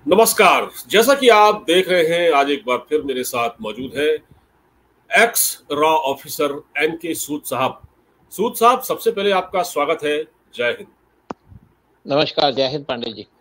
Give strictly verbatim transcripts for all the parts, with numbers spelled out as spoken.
नमस्कार। जैसा कि आप देख रहे हैं, आज एक बार फिर मेरे साथ मौजूद है एक्स रॉ ऑफिसर एन के सूद साहब। सूद साहब, सबसे पहले आपका स्वागत है। जय हिंद। नमस्कार। जय हिंद पांडे जी।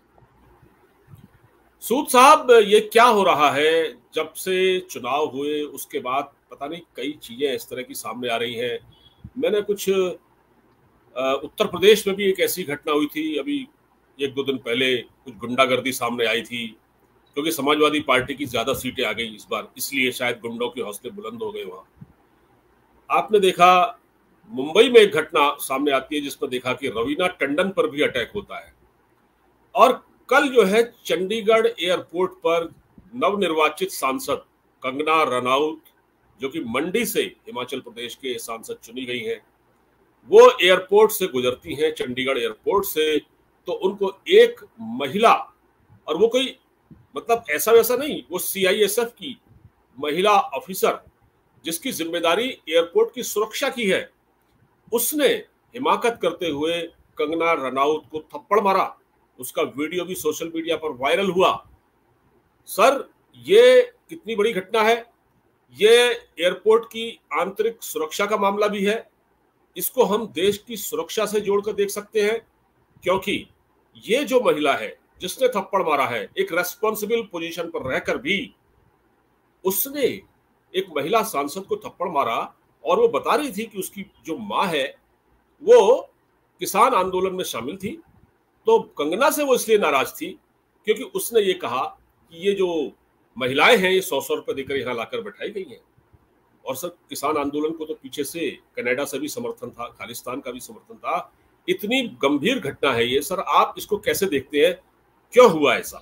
सूद साहब, ये क्या हो रहा है? जब से चुनाव हुए उसके बाद पता नहीं कई चीजें इस तरह की सामने आ रही हैं। मैंने कुछ उत्तर प्रदेश में भी एक ऐसी घटना हुई थी, अभी एक दो दिन पहले कुछ गुंडागर्दी सामने आई थी, क्योंकि समाजवादी पार्टी की ज्यादा सीटें आ गई इस बार, इसलिए शायद गुंडों के हौसले बुलंद हो गए वहां। आपने देखा मुंबई में एक घटना सामने आती है जिसमें देखा कि रवीना टंडन पर भी अटैक होता है। और कल जो है चंडीगढ़ एयरपोर्ट पर नवनिर्वाचित सांसद कंगना रनौत, जो कि मंडी से हिमाचल प्रदेश के सांसद चुनी गई हैं, वो एयरपोर्ट से गुजरती हैं, चंडीगढ़ एयरपोर्ट से, तो उनको एक महिला, और वो कोई मतलब ऐसा वैसा नहीं, वो सीआईएसएफ की महिला ऑफिसर जिसकी जिम्मेदारी एयरपोर्ट की सुरक्षा की है, उसने हिमाकत करते हुए कंगना रनौत को थप्पड़ मारा। उसका वीडियो भी सोशल मीडिया पर वायरल हुआ। सर, ये कितनी बड़ी घटना है। ये एयरपोर्ट की आंतरिक सुरक्षा का मामला भी है। इसको हम देश की सुरक्षा से जोड़कर देख सकते हैं, क्योंकि ये जो महिला है जिसने थप्पड़ मारा है, एक रेस्पॉन्सिबल पोजीशन पर रहकर भी उसने एक महिला सांसद को थप्पड़ मारा, और वो बता रही थी कि उसकी जो मां है वो किसान आंदोलन में शामिल थी। तो कंगना से वो इसलिए नाराज थी क्योंकि उसने ये कहा कि ये जो महिलाएं हैं ये सौ सौ रुपए देकर यहां लाकर बैठाई गई हैं। और सर, किसान आंदोलन को तो पीछे से कनाडा से भी समर्थन था, खालिस्तान का भी समर्थन था। इतनी गंभीर घटना है ये। सर, आप इसको कैसे देखते हैं? क्यों हुआ ऐसा?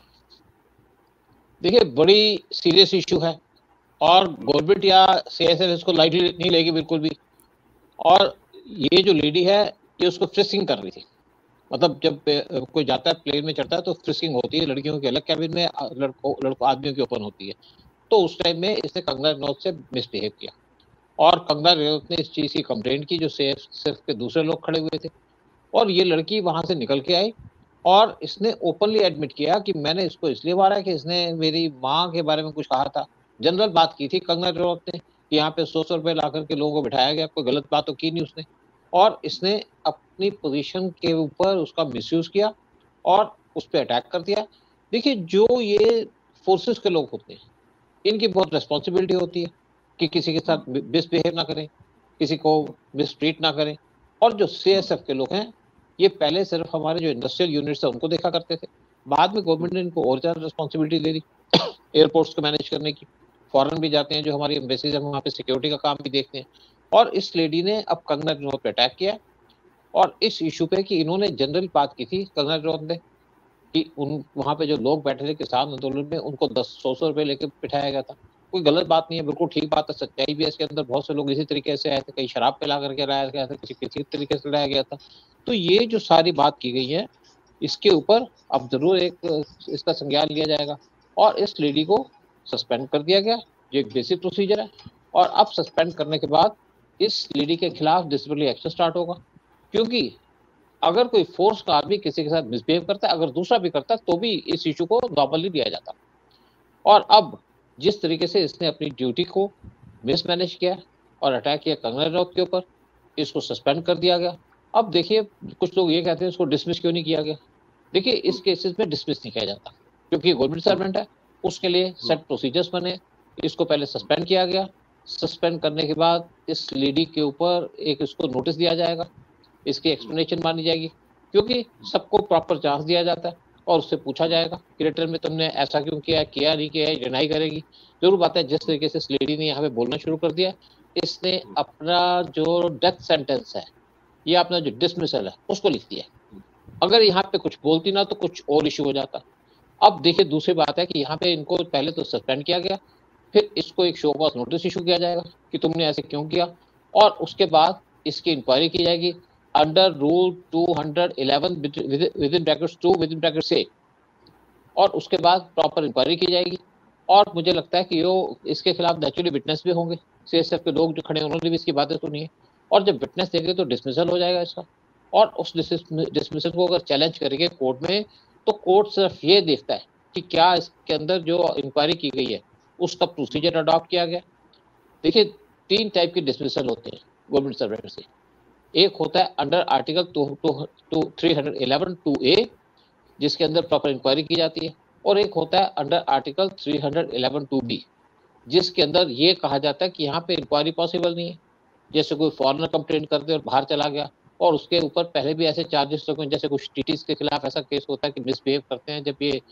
देखिए, बड़ी सीरियस इशू है और गवर्नमेंट या सीएसएफ इसको लाइटली नहीं लेगी बिल्कुल भी। और ये जो लेडी है ये उसको फ्रिस्किंग कर रही थी। मतलब जब कोई जाता है प्लेन में चढ़ता है तो फ्रिस्किंग होती है, लड़कियों के अलग कैबिन में, लड़कों लड़कों आदमियों की ओपन होती है। तो उस टाइम में इसने कंगना रनौत से मिसबिहेव किया और कंगना रनौत ने इस चीज़ की कंप्लेंट की, जो सीएसएफ के दूसरे लोग खड़े हुए थे। और ये लड़की वहां से निकल के आई और इसने ओपनली एडमिट किया कि मैंने इसको इसलिए मारा कि इसने मेरी माँ के बारे में कुछ कहा था। जनरल बात की थी कंगना रनौत ने कि यहाँ पे सौ सौ रुपए ला करके लोगों को बिठाया गया, कोई गलत बात तो की नहीं उसने। और इसने अपनी पोजीशन के ऊपर उसका मिसयूज किया और उस पर अटैक कर दिया। देखिए, जो ये फोर्सेस के लोग होते हैं इनकी बहुत रिस्पॉन्सिबिलिटी होती है कि किसी के साथ मिसबिहेव ना करें, किसी को मिसट्रीट ना करें। और जो सीएसएफ के लोग हैं ये पहले सिर्फ हमारे जो इंडस्ट्रियल यूनिट्स है उनको देखा करते थे, बाद में गवर्नमेंट ने इनको और ज़्यादा रिस्पॉन्सिबिलिटी दे दी एयरपोर्ट्स को मैनेज करने की। फॉरेन भी जाते हैं जो हमारी एम्बेसीज है, वहाँ पे सिक्योरिटी का काम भी देखते हैं। और इस लेडी ने अब कंगना रनौत पे अटैक किया और इस इशू पे कि इन्होंने जनरल बात की थी कंगना रनौत ने कि उन वहाँ पे जो लोग बैठे थे किसान आंदोलन में उनको दस सौ सौ रुपये लेके बिठाया गया था। कोई गलत बात नहीं है, बिल्कुल ठीक बात है, सच्चाई भी है इसके अंदर। बहुत से लोग इसी तरीके से आए थे, कहीं शराब पिला करके लाया गया था, किसी किसी तरीके से लाया गया था। तो ये जो सारी बात की गई है इसके ऊपर अब जरूर एक इसका संज्ञान लिया जाएगा और इस लेडी को सस्पेंड कर दिया गया, जो एक बेसिक प्रोसीजर है। और अब सस्पेंड करने के बाद इस लेडी के खिलाफ डिसिप्लिनरी एक्शन स्टार्ट होगा, क्योंकि अगर कोई फोर्स का आदमी किसी के साथ मिसबिहेव करता है, अगर दूसरा भी करता है, तो भी इस इशू को नॉर्मली लिया जाता। और अब जिस तरीके से इसने अपनी ड्यूटी को मिसमैनेज किया और अटैक किया कंगना रनौत के ऊपर, इसको सस्पेंड कर दिया गया। अब देखिए, कुछ लोग ये कहते हैं इसको डिसमिस क्यों नहीं किया गया। देखिए, इस केसेस में डिसमिस नहीं किया जाता क्योंकि गवर्नमेंट सर्वेंट है, उसके लिए सेट प्रोसीजर्स बने। इसको पहले सस्पेंड किया गया। सस्पेंड करने के बाद इस लेडी के ऊपर एक इसको नोटिस दिया जाएगा, इसकी एक्सप्लेनेशन मानी जाएगी, क्योंकि सबको प्रॉपर चांस दिया जाता है और उससे पूछा जाएगा कि रिटर्न में तुमने ऐसा क्यों किया, किया नहीं किया, डिनाई करेगी। जरूर बात है, जिस तरीके से इस लेडी ने यहाँ पे बोलना शुरू कर दिया, इसने अपना जो डेथ सेंटेंस है या अपना जो डिसमिसल है उसको लिख दिया। अगर यहाँ पे कुछ बोलती ना तो कुछ और इशू हो जाता। अब देखिए, दूसरी बात है कि यहाँ पे इनको पहले तो सस्पेंड किया गया, फिर इसको एक शो कॉज नोटिस इशू किया जाएगा कि तुमने ऐसे क्यों किया, और उसके बाद इसकी इंक्वायरी की जाएगी under rule two hundred eleven within brackets two within brackets A, और उसके बाद प्रॉपर इंक्वायरी की जाएगी। और मुझे लगता है कि यो इसके खिलाफ नेचुरली विटनेस भी होंगे, सीएसएफ के लोग जो खड़े हैं उन्होंने भी इसकी बातें सुनी है, और जब विटनेस देंगे तो डिसमिसल हो जाएगा इसका। और उस डिसमिसल को अगर चैलेंज करेंगे कोर्ट में तो कोर्ट सिर्फ ये देखता है कि क्या इसके अंदर जो इंक्वायरी की गई है उसका प्रोसीजर अडॉप्ट किया गया। देखिए, तीन टाइप के डिसमिसल होते हैं गवर्नमेंट सर्वेंट से। एक होता है under article three hundred eleven two A, जिसके अंदर प्रॉपर इंक्वायरी की जाती है, और एक होता है under article three hundred eleven two B, जिसके अंदर ये कहा जाता है कि यहाँ पे इंक्वायरी पॉसिबल नहीं है। जैसे कोई फॉरेनर कंप्लेंट कर दे और बाहर चला गया, और उसके ऊपर पहले भी ऐसे चार्जेस लगे, जैसे कुछ टीटीज के खिलाफ ऐसा केस होता है कि मिसबिहेव करते हैं जब ये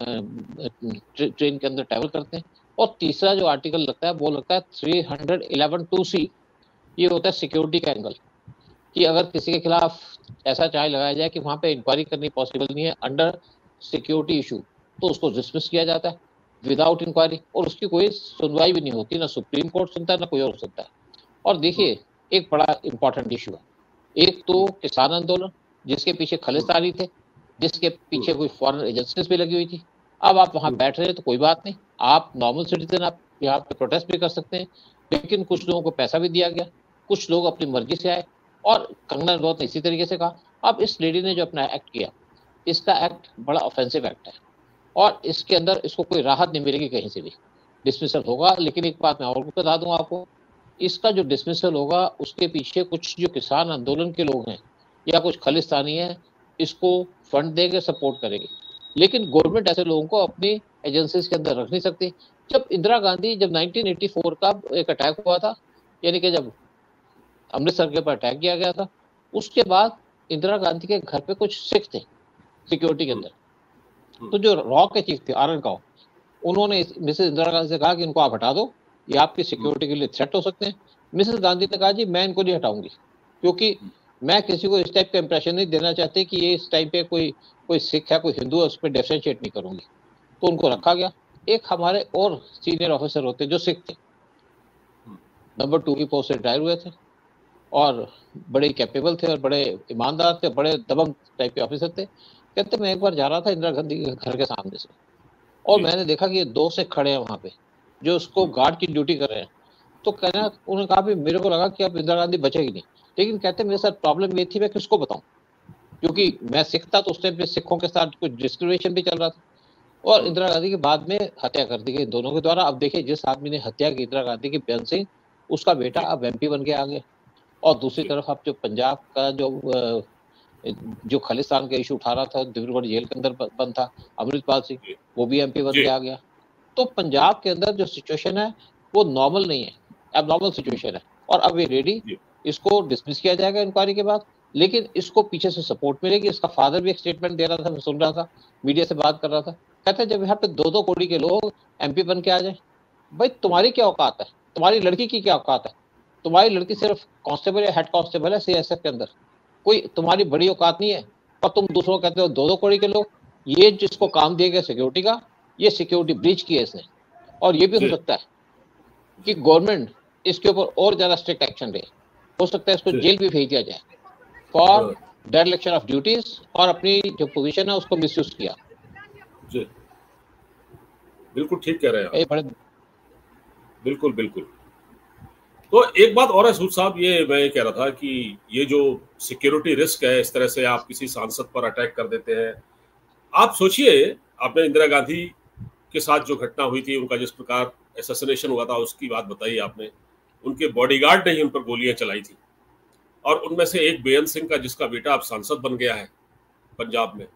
ट्रेन के अंदर ट्रैवल करते हैं। और तीसरा जो आर्टिकल लगता है वो लगता है three hundred eleven two C, ये होता है सिक्योरिटी का एंगल, कि अगर किसी के खिलाफ ऐसा चार्ज लगाया जाए कि वहाँ पे इंक्वायरी करनी पॉसिबल नहीं है अंडर सिक्योरिटी इशू, तो उसको डिसमिस किया जाता है विदाउट इंक्वायरी, और उसकी कोई सुनवाई भी नहीं होती, ना सुप्रीम कोर्ट सुनता है ना कोई और सुनता है। और देखिए, एक बड़ा इंपॉर्टेंट इशू है, एक तो किसान आंदोलन जिसके पीछे खालिस्तानी थे, जिसके पीछे कोई फॉरेन एजेंसीज भी लगी हुई थी। अब आप वहाँ बैठ रहे हैं तो कोई बात नहीं, आप नॉर्मल सिटीजन, आप यहाँ पे प्रोटेस्ट भी कर सकते हैं, लेकिन कुछ लोगों को पैसा भी दिया गया, कुछ लोग अपनी मर्जी से आए, और कंगना रनौत ने इसी तरीके से कहा। अब इस लेडी ने जो अपना एक्ट किया, इसका एक्ट बड़ा ऑफेंसिव एक्ट है, और इसके अंदर इसको कोई राहत नहीं मिलेगी कहीं से भी, डिसमिसल होगा। लेकिन एक बात मैं और बता दूं आपको, इसका जो डिसमिसल होगा उसके पीछे कुछ जो किसान आंदोलन के लोग हैं या कुछ खालिस्तानी हैं, इसको फंड देंगे, सपोर्ट करेंगे। लेकिन गवर्नमेंट ऐसे लोगों को अपनी एजेंसीज के अंदर रख नहीं सकती। जब इंदिरा गांधी, जब नाइनटीन एटी फोर का एक अटैक हुआ था, यानी कि जब अमृतसर के ऊपर अटैक किया गया था, उसके बाद इंदिरा गांधी के घर पे कुछ सिख थे सिक्योरिटी के अंदर, तो जो रॉ के चीफ थे आर का, उन्होंने मिसेस इंदिरा गांधी से कहा कि इनको आप हटा दो, ये आपकी सिक्योरिटी के लिए थ्रेट हो सकते हैं। मिसेस गांधी ने कहा जी मैं इनको नहीं हटाऊंगी, क्योंकि मैं किसी को इस टाइप का इंप्रेशन नहीं देना चाहती कि ये इस टाइप पे कोई कोई सिख है कोई हिंदू है, उस पर डिफरेंशिएट नहीं करूंगी। तो उनको रखा गया। एक हमारे और सीनियर ऑफिसर होते जो सिख थे, नंबर टू की पोस्ट से रिटायर हुए थे, और बड़े कैपेबल थे और बड़े ईमानदार थे, बड़े दबंग टाइप के ऑफिसर थे। कहते मैं एक बार जा रहा था इंदिरा गांधी के घर के सामने से, और मैंने देखा कि ये दो सिख खड़े हैं वहाँ पे जो उसको गार्ड की ड्यूटी कर रहे हैं। तो कहना, उन्होंने कहा भी मेरे को लगा कि अब इंदिरा गांधी बचेगी नहीं, लेकिन कहते मेरे साथ प्रॉब्लम ये थी मैं किसको बताऊं, क्योंकि मैं सिख था, तो उस टाइम पे सिखों के साथ कुछ डिस्क्रिमिनेशन भी चल रहा था। और इंदिरा गांधी के बाद में हत्या कर दी गई दोनों के द्वारा। अब देखिए, जिस आदमी ने हत्या की इंदिरा गांधी की, बेअंत सिंह, उसका बेटा अब एमपी बन के आ गया। और दूसरी तरफ आप जो पंजाब का जो जो खालिस्तान का इशू उठा रहा था, डिब्रूगढ़ जेल के अंदर बंद था अमृतपाल सिंह, वो भी एमपी बन के आ गया। तो पंजाब के अंदर जो सिचुएशन है वो नॉर्मल नहीं है, अब नॉर्मल सिचुएशन है। और अब ये रेडी, इसको डिसमिस किया जाएगा इंक्वायरी के बाद, लेकिन इसको पीछे से सपोर्ट मिलेगी। इसका फादर भी एक स्टेटमेंट दे रहा था, मैं सुन रहा था, मीडिया से बात कर रहा था, कहते हैं जब यहाँ पे दो दो कोड़ी के लोग एमपी बन के आ जाए, भाई तुम्हारी क्या औकात है, तुम्हारी लड़की की क्या औकात है? तुम्हारी लड़की सिर्फ कांस्टेबल या हेड कांस्टेबल है सीएसएफ के अंदर, कोई तुम्हारी बड़ी औकात नहीं है, और तुम दूसरों को कहते हो दो दो कोड़ी के लोग। ये जिसको काम दिया गया सिक्योरिटी का, ये सिक्योरिटी ब्रीच की है इसने। और ये भी हो सकता है कि गवर्नमेंट इसके ऊपर और ज्यादा स्ट्रिक्ट एक्शन ले, हो सकता है इसको जेल भी भेज दिया जाए फॉर डायरेक्शन ऑफ ड्यूटीज, और अपनी जो पोजीशन है उसको मिसयूज किया। जी बिल्कुल ठीक कह रहे हैं आप। बिल्कुल बिल्कुल। तो एक बात और है सूद साहब, ये मैं कह रहा था कि ये जो सिक्योरिटी रिस्क है, इस तरह से आप किसी सांसद पर अटैक कर देते हैं। आप सोचिए, आपने इंदिरा गांधी के साथ जो घटना हुई थी, उनका जिस प्रकार असैसिनेशन हुआ था, उसकी बात बताई आपने। उनके बॉडीगार्ड ने ही उन पर गोलियां चलाई थी, और उनमें से एक बेअंत सिंह का, जिसका बेटा अब सांसद बन गया है पंजाब में,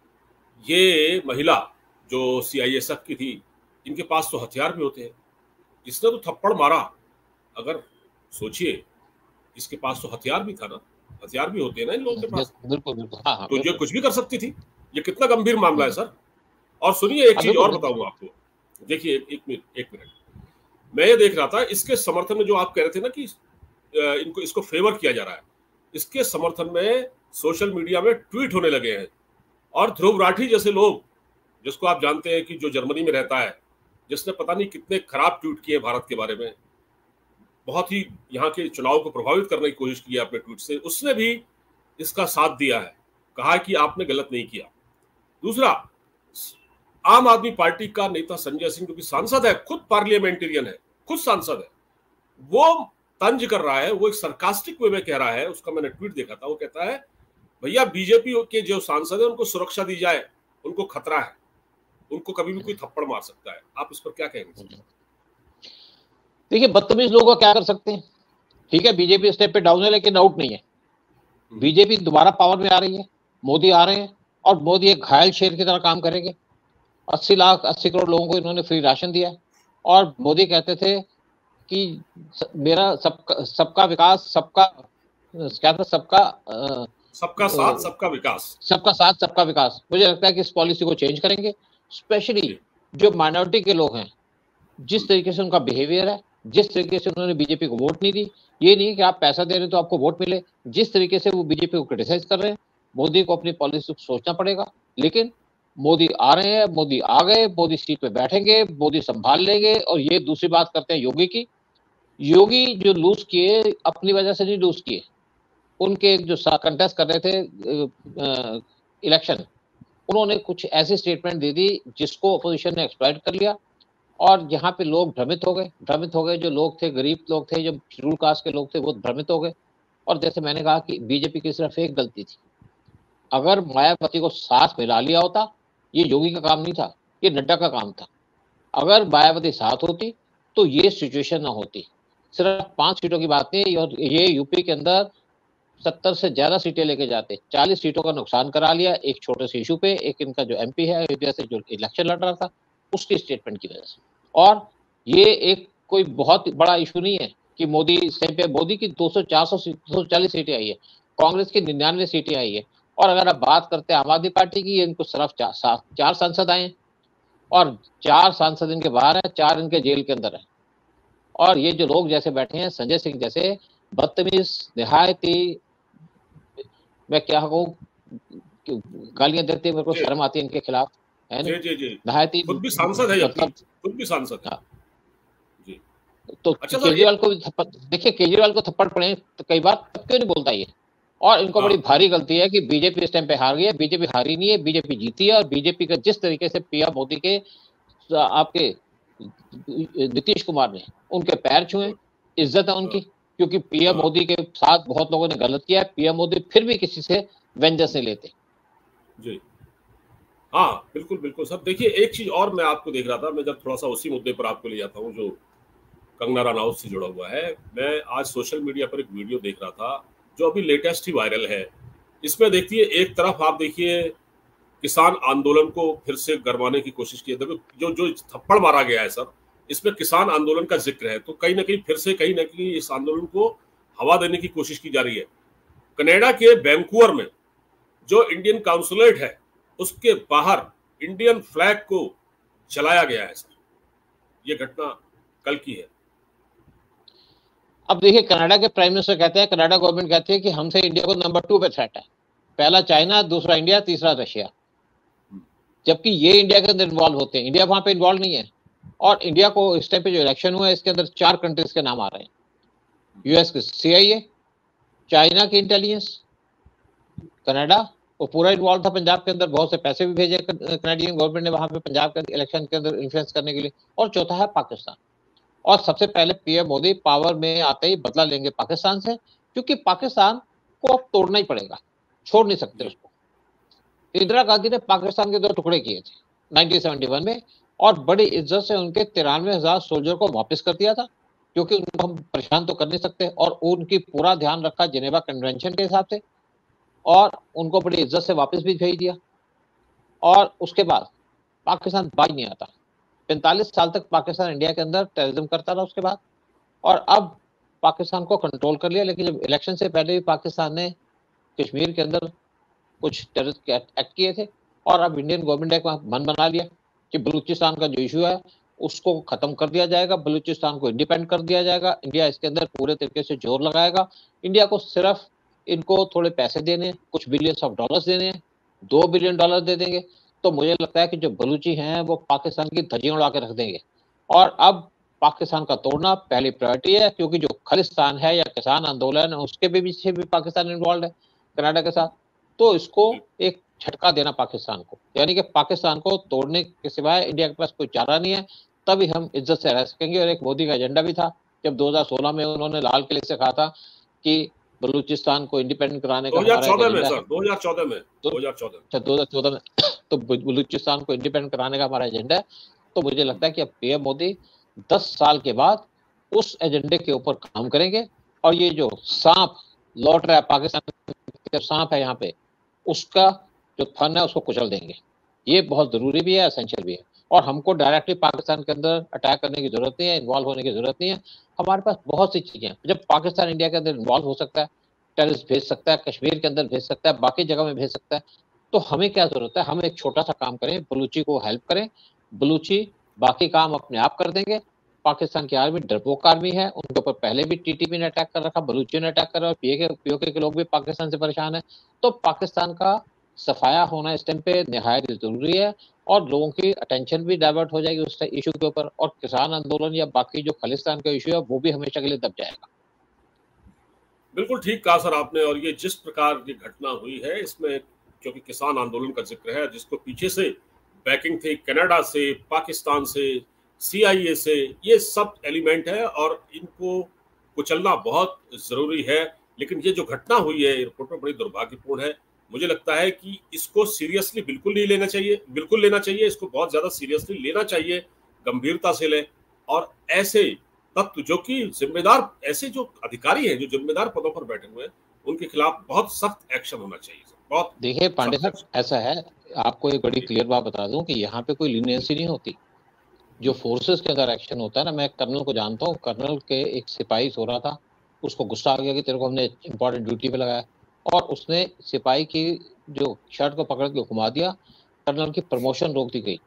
ये महिला जो सीआईएसएफ की थी, इनके पास तो हथियार भी होते हैं। इसने तो थप्पड़ मारा, अगर सोचिए इसके पास तो हथियार भी था ना, हथियार भी होते हैं ना इन लोगों के पास। बिल्कुल बिल्कुल। हाँ, हाँ, तो ये कुछ भी कर सकती थी। ये कितना गंभीर मामला है सर। और सुनिए, एक चीज और बताऊंगा आपको। देखिए, एक मिनट एक मिनट मैं ये देख रहा था, इसके समर्थन में जो आप कह रहे थे ना कि इनको इसको फेवर किया जा रहा है, इसके समर्थन में सोशल मीडिया में ट्वीट होने लगे हैं। और ध्रुव राठी जैसे लोग, जिसको आप जानते हैं कि जो जर्मनी में रहता है, जिसने पता नहीं कितने खराब ट्वीट किए भारत के बारे में, बहुत ही यहाँ के चुनाव को प्रभावित करने की कोशिश की है अपने ट्वीट से, उसने भी इसका साथ दिया है, कहा कि आपने गलत नहीं किया। दूसरा, आम आदमी पार्टी का नेता संजय सिंह, जो कि सांसद है, खुद पार्लियामेंटेरियन है, खुद सांसद है, वो तंज कर रहा है, वो एक सरकास्टिक वे में कह रहा है। उसका मैंने ट्वीट देखा था, वो कहता है भैया बीजेपी के जो सांसद है उनको सुरक्षा दी जाए, उनको खतरा है। उनको कभी भी कोई थप्पड़ मार सकता है। आप इस पर क्या कहेंगे? देखिए, बदतमीज लोग क्या कर सकते हैं? ठीक है, बीजेपी स्टेप पे डाउन है लेकिन आउट नहीं है। बीजेपी दोबारा पावर में आ रही है, मोदी आ रहे हैं और मोदी एक घायल शेर की तरह काम करेंगे। अस्सी लाख अस्सी करोड़ लोगों को इन्होंने फ्री राशन दिया है और मोदी कहते थे कि मेरा सबका सबका विकास, सबका क्या था, सबका सबका साथ सबका विकास, सबका साथ सबका विकास। मुझे लगता है कि इस पॉलिसी को चेंज करेंगे, स्पेशली जो माइनॉरिटी के लोग हैं, जिस तरीके से उनका बिहेवियर है, जिस तरीके से उन्होंने बीजेपी को वोट नहीं दी। ये नहीं कि आप पैसा दे रहे तो आपको वोट मिले, जिस तरीके से वो बीजेपी को क्रिटिसाइज कर रहे हैं, मोदी को अपनी पॉलिसी को सोचना पड़ेगा। लेकिन मोदी आ रहे हैं, मोदी आ गए, मोदी सीट पे बैठेंगे, मोदी संभाल लेंगे। और ये दूसरी बात करते हैं योगी की। योगी जो लूज किए अपनी वजह से नहीं लूज किए, उनके जो कंटेस्ट कर रहे थे इलेक्शन, उन्होंने कुछ ऐसी स्टेटमेंट दे दी जिसको अपोजिशन ने एक्सप्लॉइट कर लिया और यहाँ पे लोग भ्रमित हो गए भ्रमित हो गए जो लोग थे, गरीब लोग थे, जो शेड्यूल कास्ट के लोग थे, वो भ्रमित हो गए। और जैसे मैंने कहा कि बीजेपी की सिर्फ एक गलती थी, अगर मायावती को साथ मिला लिया होता, ये योगी का काम नहीं था, ये नड्डा का काम था। अगर मायावती साथ होती तो ये सिचुएशन ना होती। सिर्फ पांच सीटों की बात नहीं, और ये यूपी के अंदर सत्तर से ज्यादा सीटें लेके जाते, चालीस सीटों का नुकसान करा लिया एक छोटे से इशू पे। एक इनका जो एमपी है अयोध्या से जो इलेक्शन लड़ रहा था, उसकी स्टेटमेंट की वजह से। और ये एक कोई बहुत बड़ा इशू नहीं है कि मोदी सेम पे, मोदी की दो सौ चार सौ दो सौ चालीस सीटें आई है, कांग्रेस की निन्यानवे सीटें आई है। और अगर आप बात करते हैं आम आदमी पार्टी की, इनको सिर्फ चार, चार सांसद आए और चार सांसद इनके बाहर है, चार इनके जेल के अंदर है। और ये जो लोग जैसे बैठे हैं, संजय सिंह जैसे बदतमीज, निहायती, मैं क्या कहूँ, गालियां देते मेरे को शर्म आती है इनके खिलाफ, है ना? निहायती, खुद भी सांसद है, मतलब खुद भी सांसद है। जी। तो अच्छा, केजरीवाल को देखिए, केजरीवाल को थप्पड़ पड़े तो कई बार क्यों नहीं बोलता ये। और इनको बड़ी भारी गलती है कि बीजेपी इस टाइम पे हार गई है। बीजेपी हारी नहीं है, बीजेपी जीती है। और बीजेपी का जिस तरीके से पीएम मोदी के, आपके नीतीश कुमार ने उनके पैर छुए, इज्जत है उनकी, क्योंकि पीएम मोदी के साथ बहुत लोगों ने गलत किया है। पीएम मोदी फिर भी किसी से वेंजेंस नहीं लेते। जी हाँ, बिल्कुल बिल्कुल सर। देखिए, एक चीज और मैं आपको देख रहा था, मैं जब थोड़ा सा उसी मुद्दे पर आपको ले जाता हूँ जो कंगना रनौत से जुड़ा हुआ है। मैं आज सोशल मीडिया पर एक वीडियो देख रहा था जो अभी लेटेस्ट ही वायरल है। इसमें देखिए, एक तरफ आप देखिए किसान आंदोलन को फिर से गरमाने की कोशिश की। देखो, जो जो थप्पड़ मारा गया है सर, इसमें किसान आंदोलन का जिक्र है, तो कहीं ना कहीं फिर से कहीं ना कहीं इस आंदोलन को हवा देने की कोशिश की जा रही है। कनाडा के वैंकूवर में जो इंडियन काउंसुलेट है, उसके बाहर इंडियन फ्लैग को जलाया गया है सर। ये घटना कल की है। अब देखिए, कनाडा के प्राइम मिनिस्टर कहते हैं, कनाडा गवर्नमेंट कहती है कि हमसे इंडिया को नंबर टू पे थ्रेट है, पहला चाइना, दूसरा इंडिया, तीसरा रशिया। जबकि ये इंडिया के अंदर इन्वॉल्व होते हैं, इंडिया वहां पे इन्वॉल्व नहीं है। और इंडिया को इस टाइम पे जो इलेक्शन हुआ है, इसके अंदर चार कंट्रीज के नाम आ रहे हैं। यूएस के सीआईए, चाइना की इंटेलिजेंस, कनाडा, वो पूरा इन्वॉल्व था पंजाब के अंदर, बहुत से पैसे भी भेजे कनाडियन गवर्नमेंट ने वहां पे पंजाब के इलेक्शन के अंदर इन्फ्लुएंस करने के लिए। और चौथा है पाकिस्तान। और सबसे पहले पीएम मोदी पावर में आते ही बदला लेंगे पाकिस्तान से, क्योंकि पाकिस्तान को अब तोड़ना ही पड़ेगा, छोड़ नहीं सकते उसको। इंदिरा गांधी ने पाकिस्तान के दो टुकड़े किए थे नाइनटीन सेवेंटी वन में, और बड़ी इज्जत से उनके तिरानवे हजार सोल्जर को वापस कर दिया था, क्योंकि उनको हम परेशान तो कर नहीं सकते। और उनकी पूरा ध्यान रखा जिनेवा कन्वेंशन के हिसाब से, और उनको बड़ी इज्जत से वापस भी भेज दिया। और उसके बाद पाकिस्तान बाज नहीं आता। पैंतालीस साल तक पाकिस्तान इंडिया के अंदर टेररिज्म करता रहा उसके बाद, और अब पाकिस्तान को कंट्रोल कर लिया। लेकिन जब इलेक्शन से पहले भी पाकिस्तान ने कश्मीर के अंदर कुछ टेररिस्ट एक्ट किए थे, और अब इंडियन गवर्नमेंट ने एक मन बना लिया कि बलूचिस्तान का जो इशू है उसको खत्म कर दिया जाएगा, बलूचिस्तान को इंडिपेंडेंट कर दिया जाएगा। इंडिया इसके अंदर पूरे तरीके से जोर लगाएगा। इंडिया को सिर्फ इनको थोड़े पैसे देने, कुछ बिलियंस ऑफ डॉलर्स देने, दो बिलियन डॉलर दे देंगे, तो मुझे लगता है कि जो बलूची हैं वो पाकिस्तान की धज्जियां उड़ा के रख देंगे। और अब पाकिस्तान का तोड़ना पहली प्रायोरिटी है, क्योंकि जो खालिस्तान है या किसान आंदोलन है, उसके भी पीछे भी पाकिस्तान इन्वॉल्व है कनाडा के साथ। तो इसको एक झटका देना पाकिस्तान को, यानी कि पाकिस्तान को तोड़ने के सिवाय इंडिया के पास कोई चारा नहीं है, तभी हम इज्जत से रह सकेंगे। और एक मोदी का एजेंडा भी था, जब दो हज़ार सोलह में उन्होंने लाल किले से कहा था कि बलूचिस्तान को इंडिपेंडेंट कराने का दो हज़ार चौदह में सर, दो हज़ार चौदह में दो हज़ार चौदह अच्छा दो हज़ार चौदह में तो बलूचिस्तान को इंडिपेंडेंट कराने का हमारा एजेंडा है। तो मुझे लगता है कि अब पीएम मोदी दस साल के बाद उस एजेंडे के ऊपर काम करेंगे और ये जो सांप लौट रहा है पाकिस्तान का सांप है यहाँ पे, उसका जो फन है उसको कुचल देंगे। ये बहुत जरूरी भी है, एसेंशियल भी है। और हमको डायरेक्टली पाकिस्तान के अंदर अटैक करने की जरूरत नहीं है, इन्वॉल्व होने की जरूरत नहीं है। हमारे पास बहुत सी चीजें हैं। जब पाकिस्तान इंडिया के अंदर इन्वॉल्व हो सकता है, टेररिस्ट भेज सकता है, कश्मीर के अंदर भेज सकता है, बाकी जगह में भेज सकता है, तो हमें क्या जरूरत है? हम एक छोटा सा काम करें, बलूची को हेल्प करें, बलूची बाकी काम अपने आप कर देंगे। पाकिस्तान की आर्मी डरपोक आर्मी है, उनके ऊपर पहले भी टीटीपी ने अटैक कर रखा, बलूचियों ने अटैक कर रहा, पीओके पीओके के लोग भी पाकिस्तान से परेशान है। तो पाकिस्तान का सफाया होना इस टाइम पे निहायत जरूरी है और लोगों की अटेंशन भी डाइवर्ट हो जाएगी उस इशू के ऊपर, और किसान आंदोलन या बाकी जो खालिस्तान का इशू है वो भी हमेशा के लिए दब जाएगा। बिल्कुल ठीक कहा सर आपने। और ये जिस प्रकार की घटना हुई है इसमें क्योंकि किसान आंदोलन का जिक्र है, जिसको पीछे से बैकिंग थी कनाडा से, पाकिस्तान से, सीआईए से, ये सब एलिमेंट है और इनको कुचलना बहुत जरूरी है। लेकिन ये जो घटना हुई है एयरपोर्ट में बड़ी दुर्भाग्यपूर्ण है। मुझे लगता है कि इसको सीरियसली बिल्कुल नहीं लेना चाहिए, बिल्कुल लेना चाहिए, इसको बहुत ज्यादा सीरियसली लेना चाहिए, गंभीरता से ले। और ऐसे तत्व जो कि जिम्मेदार, ऐसे जो अधिकारी हैं जो जिम्मेदार पदों पर बैठे हुए हैं, उनके खिलाफ बहुत सख्त एक्शन होना चाहिए। बहुत देखिए पांडे साहब, ऐसा है, आपको एक बड़ी क्लियर बात बता दूं कि यहाँ पे कोई लीनियंसी नहीं होती। जो फोर्सेस के अंदर एक्शन होता है ना, मैं कर्नल को जानता हूँ, कर्नल के एक सिपाही सो रहा था, उसको गुस्सा आ गया कि तेरे को हमने इंपॉर्टेंट ड्यूटी पे लगाया, और उसने सिपाही की जो शर्ट को पकड़ के घुमा दिया, कर्नल की प्रमोशन रोक दी गई।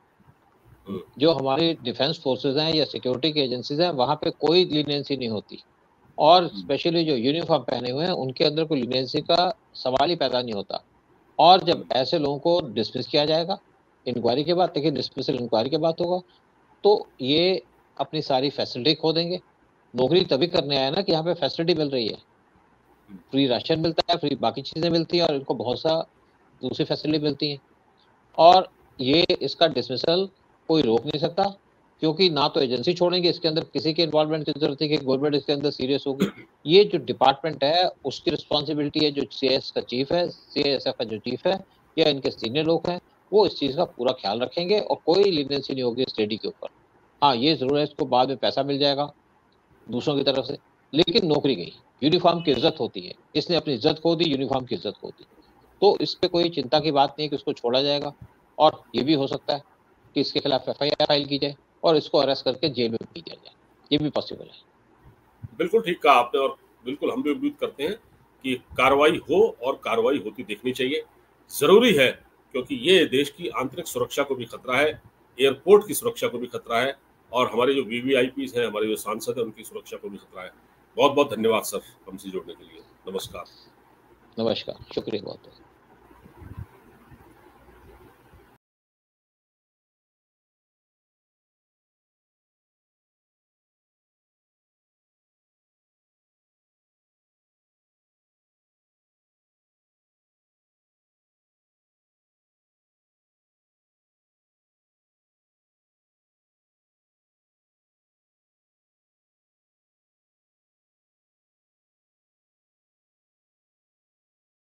जो हमारी डिफेंस फोर्सेज हैं या सिक्योरिटी की एजेंसीज हैं, वहां पे कोई लीनियंसी नहीं होती। और स्पेशली जो यूनिफॉर्म पहने हुए हैं उनके अंदर कोई लीनियंसी का सवाल ही पैदा नहीं होता। और जब ऐसे लोगों को डिसमिस किया जाएगा इंक्वायरी के बाद, देखिए डिसमिसल इंक्वायरी के बाद होगा, तो ये अपनी सारी फैसिलिटी खो देंगे। नौकरी तभी करने आया ना कि यहाँ पे फैसिलिटी मिल रही है, फ्री राशन मिलता है, फ्री बाकी चीजें मिलती है और इनको बहुत सा दूसरी फैसिलिटी मिलती है। और ये इसका डिसमिसल कोई रोक नहीं सकता, क्योंकि ना तो एजेंसी छोड़ेंगे, इसके अंदर किसी के इन्वॉल्वमेंट की जरूरत है कि गवर्नमेंट इसके अंदर सीरियस होगी। ये जो डिपार्टमेंट है उसकी रिस्पॉन्सिबिलिटी है, जो सीएस का चीफ है, सीएसएफ का जो चीफ है या इनके सीनियर लोग हैं, वो इस चीज का पूरा ख्याल रखेंगे और कोई लीनियंसी नहीं होगी इस लेडी के ऊपर। हाँ ये जरूर है, इसको बाद में पैसा मिल जाएगा दूसरों की तरफ से, लेकिन नौकरी गई। यूनिफॉर्म की इज्जत होती है, इसने अपनी इज्जत खो दी, यूनिफॉर्म की इज्जत खो दी। तो इस पे कोई चिंता की बात नहीं है कि उसको छोड़ा जाएगा। और ये भी हो सकता है कि इसके खिलाफ एफ आई आर फाइल की जाए और इसको अरेस्ट करके जेल में भेज दिया जाए, ये भी पॉसिबल है। बिल्कुल ठीक कहा आपने। और बिल्कुल हम भी उम्मीद करते हैं कि कार्रवाई हो और कार्रवाई होती देखनी चाहिए, जरूरी है, क्योंकि ये देश की आंतरिक सुरक्षा को भी खतरा है, एयरपोर्ट की सुरक्षा को भी खतरा है, और हमारे जो वीवीआईपीज हैं, हमारे जो सांसद हैं, उनकी सुरक्षा को भी खतरा है। बहुत बहुत धन्यवाद सर हमसे जुड़ने के लिए। नमस्कार। नमस्कार, शुक्रिया बहुत बहुत।